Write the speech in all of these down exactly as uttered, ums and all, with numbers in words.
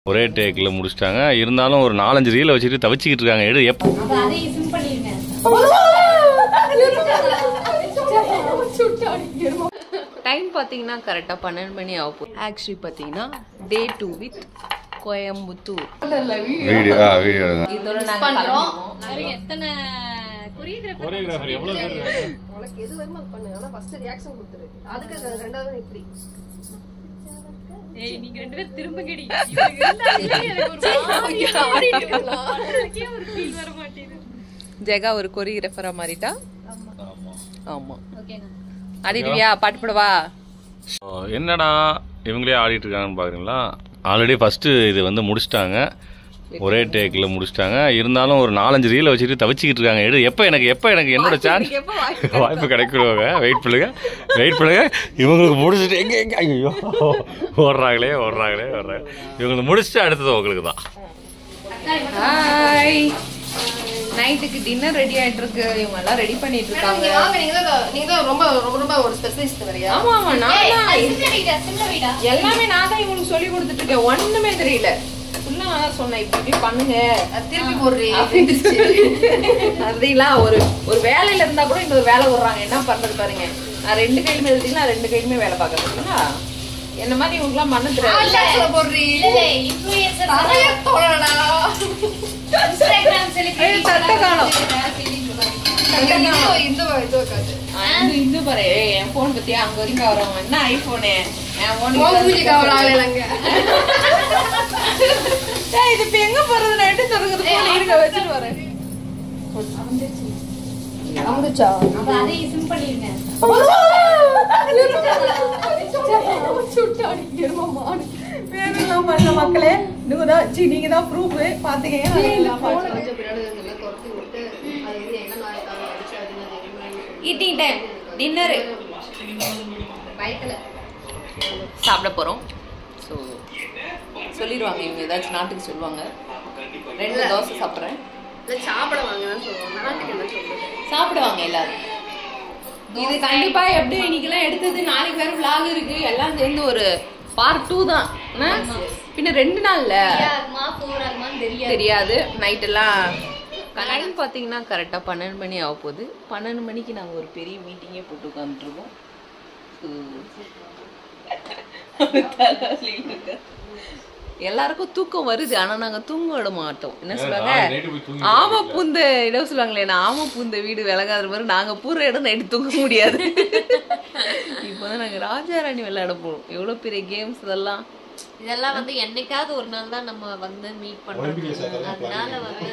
ஒரே டேக்கில் முடிச்சிட்டாங்க. இருந்தாலும் ஒரு நாலஞ்சு ரீலை வச்சுட்டு தவிச்சிக்கிட்டு இருக்காங்க. எடு எப்போ டைம் பார்த்தீங்கன்னா கரெக்டாக பன்னெண்டு மணி ஆகும். ஆக்சுவலி பார்த்தீங்கன்னா day two with Coimbatore video video இதோட நாங்கள் எத்தனை கொரியோகிராஃபர் எவ்வளோ பேர் உனக்கு எது வருமோ அது பண்ணு. ஆனா ஃபர்ஸ்ட் ரியாக்ஷன் கொடுத்துரு. அதுக்கு ரெண்டாவது இப்படி ஏய் நீங்க ரெண்டு பேரும் திரும்ப கேடி ஜெகா ஒரு கொரியோகிராஃபரா மாறிட்டா. ஆமா ஆடிடுவியா? பாட்டு போடவா? என்னடா இவங்களே ஆடிட்டு இருக்காங்கன்னு பாக்குறீங்களா? ஆல்ரெடி ஃபர்ஸ்ட் இது வந்து முடிச்சிட்டாங்க. ஒரே டேக்கில் முடிச்சிட்டாங்க. இருந்தாலும் ஒரு நாலஞ்சு ரீலை வச்சுட்டு தவிச்சிக்கிட்டு இருக்காங்க. எடு எப்போ எனக்கு எப்போ எனக்கு என்னோட சான்ஸ் வாய்ப்பு கிடைக்கிறவங்க வெயிட் பண்ணுங்க வெயிட் பண்ணுங்க. இவங்களுக்கு முடிச்சுட்டு எங்க எங்க ஐயோ ஓடுறாங்களே ஓடுறாங்களே ஓடுறாங்க. இவங்களுக்கு முடிச்சுட்டு அடுத்தது உங்களுக்கு தான். ஹாய், நைட்டுக்கு டின்னர் ரெடி ஆயிட்டு இருக்கு. இவங்க எல்லாம் ரெடி பண்ணிட்டு இருக்காங்க. நீங்க ரொம்ப ரொம்ப ரொம்ப ஒரு ஸ்பெஷலிஸ்ட் வரையா? ஆமா ஆமா, நான் எல்லாமே நான் தான் இவங்களுக்கு சொல்லி கொடுத்துட்டு இருக்கேன். ஒண்ணுமே தெரியல. நான் சொன்னேன் இப்படி இப்படி பண்ணுங்க, திருப்பி போடுறீங்க. அதெல்லாம் ஒரு ஒரு வேலையில இருந்தா கூட இன்னொரு வேலை விடுறாங்க. என்ன பண்றது பாருங்க. நான் ரெண்டு கையிலுமே எழுதிங்கன்னா ரெண்டு கையிலுமே வேலை பார்க்கறதுங்களா? என்ன மாதிரி இவங்க எல்லாம் பண்ண தெரியாது. போடுறீங்க தட்டை காணும். இந்த பாரு என் போன் பத்தியா அங்க வரைக்கும் வரவங்க என்ன ஐபோனு இது இப்ப எங்க போறது? நான் எடுத்து தொடங்குறது இருக்க வச்சுட்டு வரேன். மக்களே நீங்க தான் ப்ரூஃப் பாத்தீங்க. ஈட்டிங் டைம் டின்னர் சாப்பிட போறோம். ஸோ சொல்லிடுவாங்க இவங்க ஏதாச்சும் நாட்டுக்கு சொல்லுவாங்க. ரெண்டு தோசை சாப்பிட்றேன். சாப்பிடுவாங்க எல்லாரும். இது கண்டிப்பா எப்படி இன்னைக்கெல்லாம் எடுத்தது, நாளைக்கு வேற vlog இருக்கு, எல்லாம் சேர்ந்து ஒரு பார்ட் டூ தான். பின்ன ரெண்டு நாள்ல தெரியாது. நைட் எல்லாம் டைம் பார்த்தீங்கன்னா கரெக்டாக பன்னெண்டு மணி ஆக போகுது. பன்னெண்டு மணிக்கு நாங்கள் ஒரு பெரிய மீட்டிங்கே போட்டு உட்காந்துருக்கோம். எல்லாருக்கும் தூக்கம் வருது, ஆனா நாங்க தூங்க விட மாட்டோம். என்ன சொல்லுவாங்க, ஆமா பூந்த இடம் சொல்லுவாங்களே, நான் ஆமா பூந்த வீடு விளங்காத மாதிரி நாங்க பூர இடம் நைட்டு தூங்க முடியாது. இப்போதான் நாங்க ராஜாராணி விளையாட போறோம். எவ்வளவு பெரிய கேம்ஸ் இதெல்லாம். இதெல்லாம் வந்து என்னைக்காவது ஒரு நாள் தான் நம்ம வந்து மீட் பண்றோம். அதனால வந்து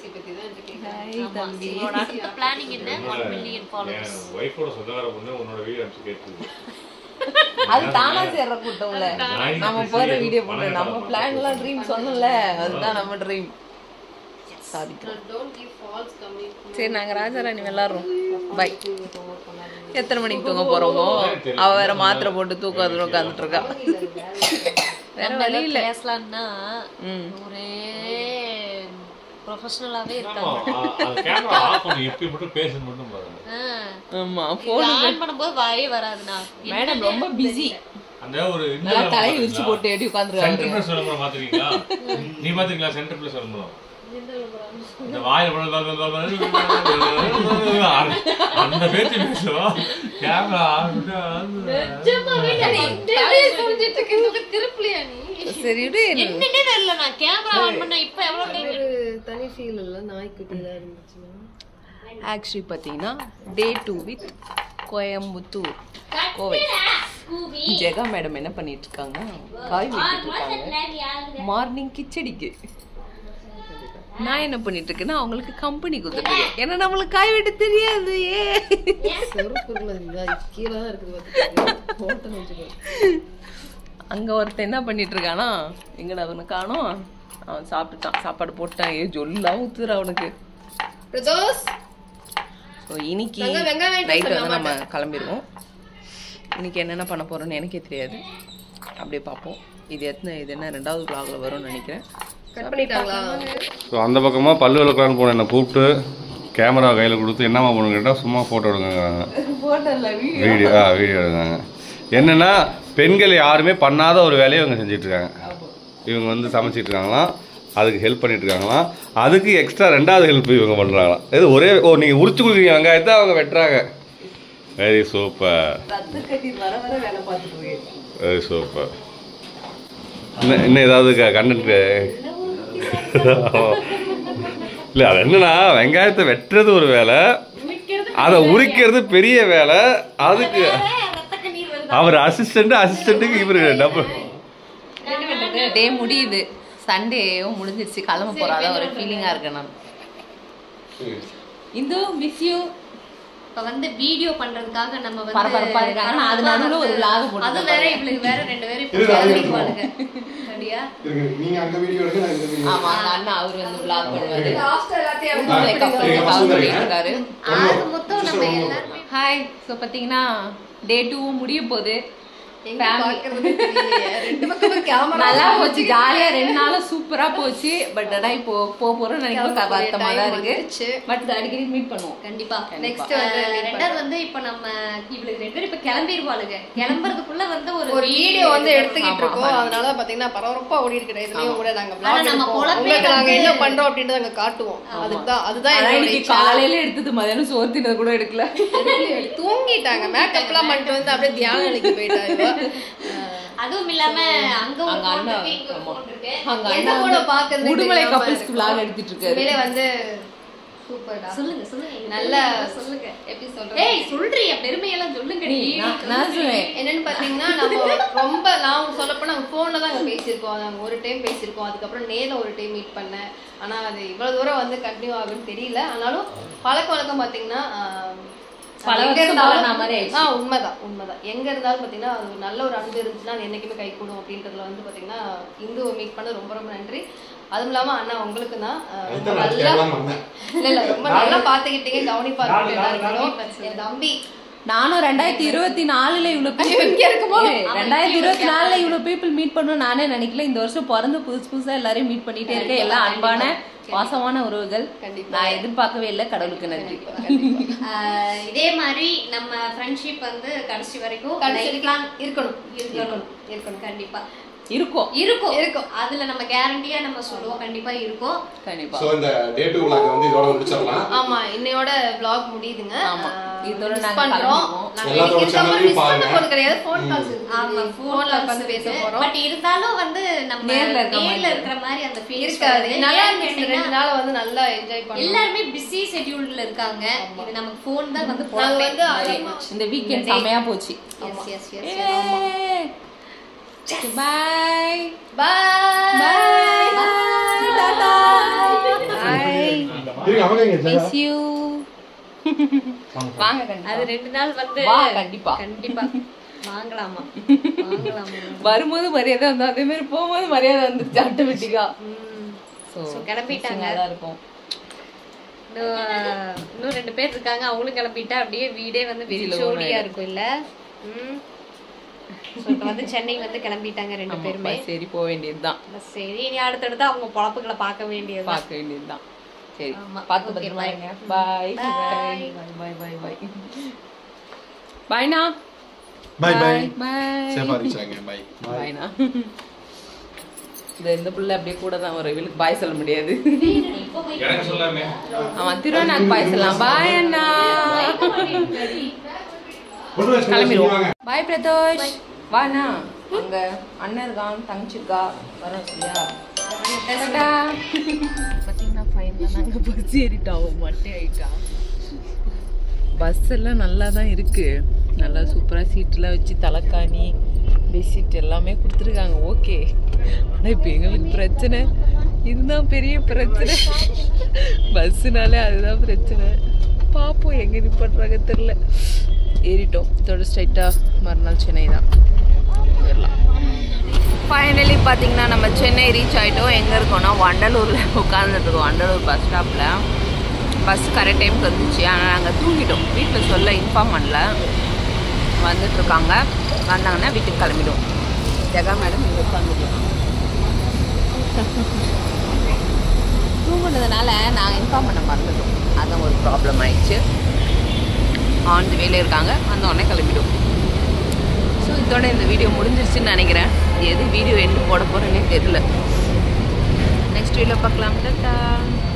பிளானிங் என்ன ஒரு மில்லியன் ஃபாலோவர்ஸ். வைஃபோட சொந்தக்கார பொண்ணு உன்னோட வீடியோ அனுப்பிச்சு கேக்குது. அது தானா சேர்ற கூட்டம்ல நம்ம போற வீடியோ போடுற நம்ம பிளான் எல்லாம் ட்ரீம் சொன்னல, அதுதான் நம்ம ட்ரீம் சாதிக்கிறோம். சரி நாங்க ராஜாராணி விளையாடுறோம். பை. எத்தனை மணிக்கு தூங்க போறோமோ? அவ வேற மாத்திரை போட்டு தூக்காதுன்னு உட்காந்துட்டு இருக்கா. வேற வழி இல்ல. பேசலாம்னா ஒரே ப்ரொஃபஷனலாவே இருக்காங்க. கேமரா ஆஃப் பண்ணி எப்படி மட்டும் பேசணும் மட்டும் பாருங்க. ஆமா போன் ஆன் பண்ணும்போது வாயே வராதுனா. மேடம் ரொம்ப பிஸி. அந்த ஒரு நல்லா தலைய விரிச்சு போட்டு ஏடி உட்கார்ந்துறாங்க. சென்டர் பிளஸ் சொல்லுங்க பாத்தீங்களா? நீ பாத்தீங்களா சென்டர் பிளஸ் சொல்லுங்க. இந்த வாயை அந்த பேச்சு பேசுவா கேமரா ஆன் திருப்பிலியா நீ? சரி விடு. என்னன்னே தெரியல. நான் கேமரா ஆன் பண்ண இப்ப எவ்வளவு டைம் தனி ஃபீல் இல்ல நாய்க்குட்டி தான் இருந்துச்சு. ஆக்சுவலி பாத்தீங்கன்னா day two with Coimbatore Kovai. Jega madam என்ன பண்ணிட்டு இருக்காங்க, காய் வெட்டிட்டு இருக்காங்க மார்னிங் கிச்சடிக்கு. நான் என்ன பண்ணிட்டு இருக்கேன்னா அவங்களுக்கு கம்பெனி கொடுத்துட்டு இருக்கேன். ஏன்னா நம்மளுக்கு காய் வெட்ட தெரியாது. அங்க ஒருத்தன் என்ன பண்ணிட்டு இருக்கானா, எங்கடா அவனை காணோம், அவன் சாப்பிட்டுட்டான். சாப்பாடு போட்டான். ஏ ஜொல்லாம் ஊத்துற அவனுக்கு. ஸோ இன்னைக்கு நைட்டு வந்து நம்ம கிளம்பிடுவோம். இன்னைக்கு என்னென்ன பண்ண போறோம்னு எனக்கே தெரியாது. அப்படியே பார்ப்போம். இது எத்தனை இது என்ன ரெண்டாவது vlogல வரும்னு நினைக்கிறேன். ஸோ அந்த பக்கமாக பல்லு விளக்கலான்னு போனேன். என்னை கூப்பிட்டு கேமரா கையில் கொடுத்து என்னம்மா பண்ணுங்க கேட்டால் சும்மா ஃபோட்டோ எடுங்கிறாங்க. வீடியோ ஆ வீடியோ எடுங்காங்க. என்னென்னா பெண்கள் யாருமே பண்ணாத ஒரு வேலையை அவங்க செஞ்சிட்ருக்காங்க. இவங்க வந்து சமைச்சிட்டு இருக்காங்களாம், அதுக்கு ஹெல்ப் பண்ணிட்டு இருக்காங்களாம். அதுக்கு எக்ஸ்ட்ரா ரெண்டாவது ஹெல்ப் இவங்க பண்ணுறாங்களாம். இது ஒரே ஓ நீங்கள் உரிச்சு கொடுக்குறீங்க வெங்காயத்தை அவங்க வெட்டுறாங்க. Very super, very super. இன்னும் இன்னும் ஏதாவது கண்டென்ட் இல்லை, அது என்னன்னா வெங்காயத்தை வெட்டுறது ஒரு வேலை, அதை உரிக்கிறது பெரிய வேலை. அதுக்கு அவர் அசிஸ்டண்ட், அசிஸ்டண்ட்டுக்கு இவரு டபுள். டே முடியுது, சண்டேவும் முடிஞ்சிருச்சு, கிளம்ப போறாத ஒரு ஃபீலிங்கா இருக்கு. நான் இந்து மிஸ் யூ. இப்ப வந்து வீடியோ பண்றதுக்காக நம்ம வந்து பரபரப்பா இருக்காங்க. அது நடுவுல ஒரு vlog போட்டு அது வேற இவளுக்கு வேற ரெண்டு பேரும் இப்ப கிளம்பிடுவாங்க. சரியா? நீங்க அங்க வீடியோ எடுங்க, நான் இந்த வீடியோ. ஆமா, அண்ணா அவர் வந்து vlog பண்ணுவாரு. லாஸ்ட் எல்லாத்தையும் மேக்கப் பண்ணிட்டு இருக்காரு. ஆக மொத்தம் நம்ம எல்லாரும் ஹாய். ஸோ பார்த்தீங்கன்னா டே டூவும் முடிய போகுது. நல்லா போச்சு, ஜாலியா ரெண்டு நாளும் சூப்பரா போச்சு. பட் ஆனா இப்போ போக போறோம் நினைக்கிறோம், வருத்தமா தான் இருக்கு. பட் அடிக்கடி மீட் பண்ணுவோம் கண்டிப்பா. நெக்ஸ்ட் ரெண்டாவது வந்து இப்ப நம்ம இவளுக்கு ரெண்டு பேரும் இப்ப கிளம்பிடுவாளுங்க. கிளம்புறதுக்குள்ள வந்து ஒரு ஒரு வீடியோ வந்து எடுத்துக்கிட்டு இருக்கோம். அதனால பாத்தீங்கன்னா பரபரப்பா ஓடி இருக்கிற இதுலயும் கூட நாங்க ஆனா நம்ம பொழப்பே நாங்க என்ன பண்றோம் அப்படின்றத நாங்க காட்டுவோம். அதுதான் அதுதான் இன்னைக்கு காலையில எடுத்தது, மதியானம் சோறு தின்னது கூட எடுக்கல. தூங்கிட்டாங்க. மேக்கப் எல்லாம் பண்ணிட்டு வந்து அப்படியே தியான நிலைக்கு போயிட்டாங்க. அதுவும் இல்லாம அங்க ஒரு அங்க அண்ணா phone இருக்கு, இங்க ஒரு phone இருக்கு. அங்க எந்த அண்ணா கூட பாக்குறது உடுமலை கப்பல்ஸ்க்கு vlog எடுத்துட்டு இருக்காரு. மேலே வந்து சூப்பர்டா. சொல்லுங்க சொல்லுங்க நல்லா சொல்லுங்க. எப்படி சொல்றது? ஏய் சொல்றியா, பெருமையெல்லாம் சொல்லுங்க. நீ நான் சொல்லுவேன் என்னன்னு பாத்தீங்கன்னா நம்ம ரொம்ப நான் சொல்லப்போனா நாங்க போன்ல தான் அங்க பேசியிருக்கோம். நாங்க ஒரு டைம் பேசியிருக்கோம், அதுக்கப்புறம் நேர்ல ஒரு டைம் மீட் பண்ணேன். ஆனா அது இவ்வளவு தூரம் வந்து கண்டினியூ ஆகுன்னு தெரியல. ஆனாலும் பழக்க வழக்கம் பாத்தீங்கன்னா உண்மைதான் உண்மைதான் எங்க இருந்தாலும் பாத்தீங்கன்னா அது ஒரு நல்ல ஒரு அன்பு இருந்துச்சுன்னா அது என்னைக்குமே கை கூடும் அப்படின்றதுல வந்து பாத்தீங்கன்னா இந்து மீட் பண்ண ரொம்ப ரொம்ப நன்றி. அதுவும் இல்லாம அண்ணா உங்களுக்கு தான் நல்லா இல்ல இல்ல ரொம்ப நல்லா பாத்துக்கிட்டீங்க, கவனிப்பா இருக்கீங்க. என் தம்பி நானும் ரெண்டாயிரத்தி இருபத்தி நாலுல இவ்வளவு ரெண்டாயிரத்தி இருபத்தி நாலுல இவ்வளவு பீப்புள் மீட் பண்ணணும் நானே நினைக்கல. இந்த வருஷம் பிறந்து புதுசு புதுசா எல்லாரையும் மீட் பண்ணிட்டே இருக்கேன். எல்லாம் அன்பான பாசமான உறவுகள். நான் எதிர்பார்க்கவே இல்லை, கடவுளுக்கு நன்றி. இதே மாதிரி நம்ம ஃப்ரெண்ட்ஷிப் வந்து கடைசி வரைக்கும் இருக்கணும் இருக்கணும் இருக்கணும் கண்டிப்பா இருக்கும் இருக்கும் இருக்கும் அதுல நம்ம கேரண்டியா நம்ம சொல்லுவோம். கண்டிப்பா இருக்கும் கண்டிப்பா. சோ இந்த டே டூ vlog வந்து இதோட முடிச்சிரலாம். ஆமா, இன்னையோட vlog முடியுதுங்க. ஆமா, இதோட நாங்க பண்றோம். எல்லாரோட சேனலையும் பாருங்க. போன் கிடையாது, போன் கால்ஸ் இருக்கு. ஆமா, போன்ல வந்து பேச போறோம். பட் இருந்தாலும் வந்து நம்ம நேர்ல நேர்ல இருக்கிற மாதிரி அந்த ஃபீல் இருக்காது. நல்லா இருந்துச்சு. ரெண்டு நாள் வந்து நல்லா என்ஜாய் பண்ணோம். எல்லாரும் பிஸி ஷெட்யூல்ல இருக்காங்க. இது நமக்கு போன் தான் வந்து நாங்க வந்து இந்த வீக்கெண்ட் செமையா போச்சு. Yes yes yes Bye. Bye. Bye. Tata. Bye. Miss you. வாங்க கண்டிப்பா. அது ரெண்டு நாள் வந்து வா கண்டிப்பா. கண்டிப்பா வாங்கலாமா வாங்கலாமா. வரும்போது மரியாதை வந்தா, அதே மாதிரி போகும்போது மரியாதை வந்துச்சு ஆட்டோமேட்டிக்கா. சோ கிளம்பிட்டாங்க. நல்லா இருக்கும். இன்னும் ரெண்டு பேர் இருக்காங்க, அவங்களும் கிளம்பிட்டா அப்படியே வீடே வந்து வெறிச்சோடியா இருக்கும் இல்ல. ம் வந்து சென்னை வந்து கிளம்பிட்டாங்க ரெண்டு பேருமே. சரி, போக வேண்டியதுதான். சரி, இனி அடுத்தடுத்து அவங்க பொழப்புகளை பார்க்க வேண்டியது பார்க்க வேண்டியதுதான். சரி, பார்த்து பத்திரமா இருங்க. பாய் பாய் பாய் பாய் பாய் பாய்னா. பாய் பாய் பாய். சேஃபா இருங்க. பாய் பாய்னா. இந்த இந்த புள்ள அப்படியே கூட தான் வரும், இவளுக்கு பாய் சொல்ல முடியாது. எனக்கு சொல்லாமே. ஆமா, திருவண்ணாக்கு பாய் சொல்லலாம். பாய் அண்ணா. கிளம்பிடுவோம். பாய் பிரதோஷ். வாண்ணா, அங்க அண்ணன் இருக்கான், தங்கச்சி இருக்கா, வர சொல்லியா. பார்த்தீங்கன்னா ஃபைனலாக நாங்கள் பஸ் ஏறிட்டோம். மட்டே ஆகிட்டான். பஸ் எல்லாம் நல்லா தான் இருக்கு, நல்லா சூப்பராக சீட்டெலாம் வச்சு தலைக்காணி பெட்ஷீட் எல்லாமே கொடுத்துருக்காங்க. ஓகே, ஆனால் இப்போ எங்களுக்கு பிரச்சனை இதுதான் பெரிய பிரச்சனை. பஸ்ஸுனாலே அதுதான் பிரச்சனை. பார்ப்போம் எங்கே நிப்பாட்டுறாங்க தெரில. ஏறிட்டோம். இதோட ஸ்ட்ரைட்டாக மறுநாள் சென்னை தான் போயிடலாம். ஃபைனலி பார்த்தீங்கன்னா நம்ம சென்னை ரீச் ஆகிட்டோம். எங்கே இருக்கோன்னா வண்டலூரில் உட்காந்துருக்கோம். வண்டலூர் பஸ் ஸ்டாப்பில். பஸ் கரெக்ட் டைமுக்கு வந்துச்சு, ஆனால் நாங்கள் தூங்கிட்டோம். வீட்டில் சொல்ல இன்ஃபார்ம் பண்ணல. வந்துட்டுருக்காங்க, வந்தாங்கன்னா வீட்டுக்கு கிளம்பிடுவோம். ஜெகா மேடம் இங்கே உட்காந்துட்டோம். தூங்குனதுனால நாங்கள் இன்ஃபார்ம் பண்ண மறந்துட்டோம். அதுதான் ஒரு ப்ராப்ளம் ஆயிடுச்சு. ஆன் தி வேல இருக்காங்க, வந்த உடனே கிளம்பிடும். ஸோ இதோட இந்த வீடியோ முடிஞ்சிருச்சுன்னு நினைக்கிறேன். எது வீடியோ என்ன போட போகிறேன்னே தெரியல. நெக்ஸ்ட் வீடியோ பார்க்கலாம். டாடா.